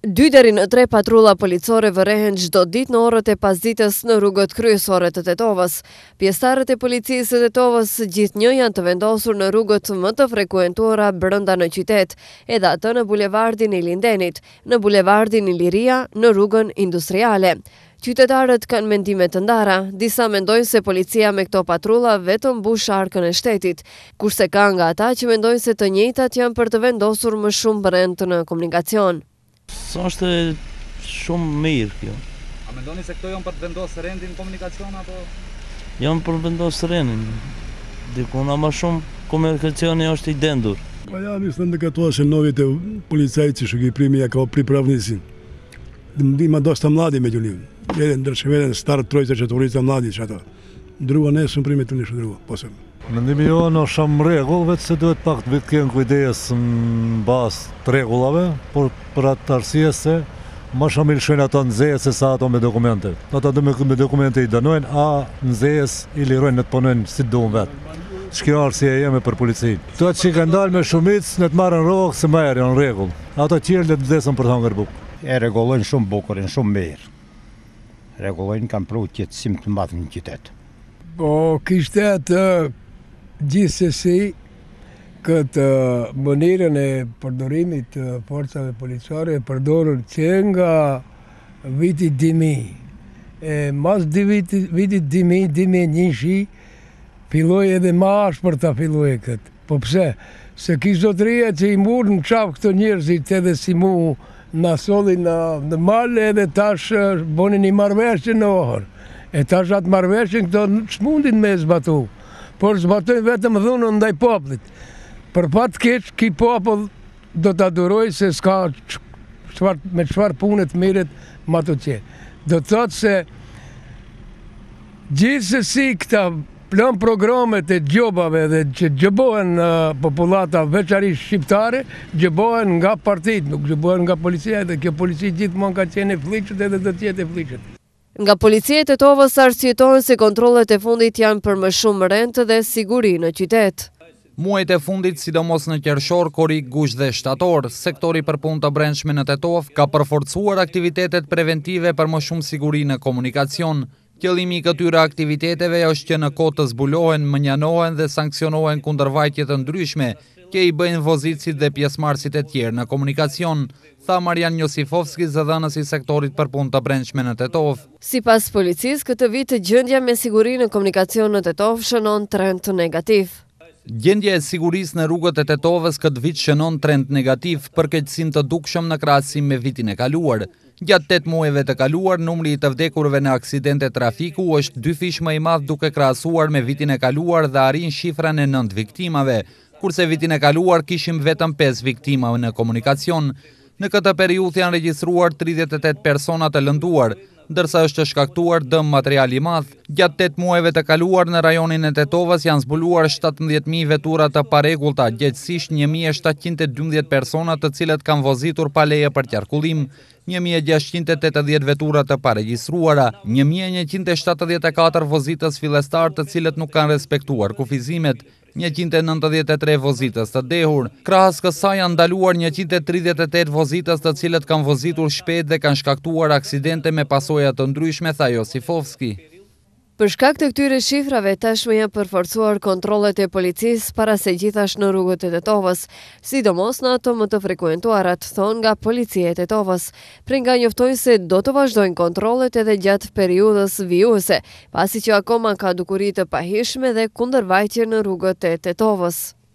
2 deri në 3 patrulla policore vërehen çdo ditë në orët e pasdites në rrugët kryesore të Tetovës. Pjesëtarët e policisë së Tetovës gjithnjë janë të vendosur në rrugët më të frekuentuara brenda në qytet, edhe atë në bulevardin e Lindenit, në bulevardin e Liria, në rrugën industriale. Qytetarët kanë mendime të ndara, disa mendojnë se policia me këto patrulla vetëm mbush arkën e shtetit, kurse ka nga ata që mendojnë se të njëjtat janë për të vendosur më shumë brend në komunikacion. Është shumë mirë kjo. A mendoni se këto janë për të vendosur rendin komunikacion apo? Janë për të vendosur rendin. Dikuna më shumë komunikacioni është i dendur. Pa ja mislim da to se novite policajci što ga primi kao pripravnici. Ima dosta mladi među njima. Jedan star trojica, četvorica mladi që ato. Drugo ne sam primetio ništa drugo posebno. Mendimi jonë është shumë rregull, vetë se duhet pak të kenë kujdes në bazë të rregullave, por për atë arsye se më shumë i lëshojnë ato nxehës se sa ato me dokumente. Ato me dokumente i dënojnë, a nxehës i lirojnë në të punojnë si duhen vetë. Shkjo arsye jeme për policinë. Këto që kanë dalë me shumicë në të marrën rrogë se më erë janë rregull. Ato tjerë le të vdesën për të hangër bukë. E rregullojnë shumë bukurin, shumë mirë. Rregullojnë kanë pru qëtësim të madh në qytet. Po kishte atë gjithsesi këtë mënyrën e përdorimit të forcave policore e përdorur që nga viti 2000. Mas vitit 2001 filloi edhe më ashpër ta filloi këtë. Po pse? Se ki zotëria që i murë në qafë këto njerëzit edhe si mu në solli në malë edhe tash bonin i marrëveshje në orë. E tash atë marrëveshje këto s'mundin me zbatu. Por zbatojnë vetëm dhunën ndaj poplit. Për pat keq, ki popull do të aduroj se s'ka me çfarë punët miret ma të qenë. Do të thotë se gjithsesi këta plan programet e gjobave dhe që gjëbohen populata veçarisht shqiptare, gjëbohen nga partit, nuk gjëbohen nga policia, dhe kjo polici gjithmonë ka qenë e fliqët edhe do të jetë e fliqët. Nga policia e Tetovës arsyetohen se kontrollet e fundit janë për më shumë rend dhe siguri në qytet. Muajt e fundit, sidomos në qershor, korik, gusht dhe shtator, sektori për punë të brendshme në Tetovë ka përforcuar aktivitetet preventive për më shumë siguri në komunikacion. Qëllimi i këtyre aktiviteteve është që në kohë të zbulohen, mënjanohen dhe sankcionohen kundër vajtje të ndryshme, që i bëjnë vozitësit dhe pjesëmarrësit e tjerë në komunikacion, tha Marian Josifovski, zëdhënës i sektorit për punë të brendshme në Tetovë. Sipas policisë, këtë vit gjendja me siguri në komunikacion në Tetovë shënon trend negativ. Gjendja e sigurisë në rrugët e Tetovës këtë vit shënon trend negativ për keqësinë të dukshëm në krahasim me vitin e kaluar. Gjatë 8 muajve të kaluar, numri i të vdekurve në aksidente trafiku është 2 fish më i madh duke krahasuar me vitin e kaluar dhe arrin shifrën e 9 viktimave, kurse vitin e kaluar kishim vetëm 5 viktima në komunikacion. Në këtë periudhë janë regjistruar 38 persona të lënduar, ndërsa është shkaktuar dëm material i madh. Gjatë 8 muajve të kaluar në rajonin e Tetovës janë zbuluar 17.000 vetura të paregullta, gjithsesi 1.712 persona të cilët kanë vozitur pa leje për qarkullim, 1.680 vetura të paregjistruara, 1.174 vozitës fillestar të cilët nuk kanë respektuar kufizimet, 193 vozitës të dehur. Krahas kësaj janë ndaluar 138 vozitës të cilët kanë vozitur shpejt dhe kanë shkaktuar aksidente me pasoja të ndryshme, tha Josifovski. Për shkak të këtyre shifrave, tashmë janë përforcuar kontrollet e policisë para se gjithash në rrugët e Tetovës, sidomos në ato më të frekuentuarat, thonë nga policia e Tetovës. Nga njoftojnë se do të vazhdojnë kontrollet edhe gjatë periudhës vijuese, pasi që akoma ka dukuri të pahishme dhe kundërvajtje në rrugët e Tetovës.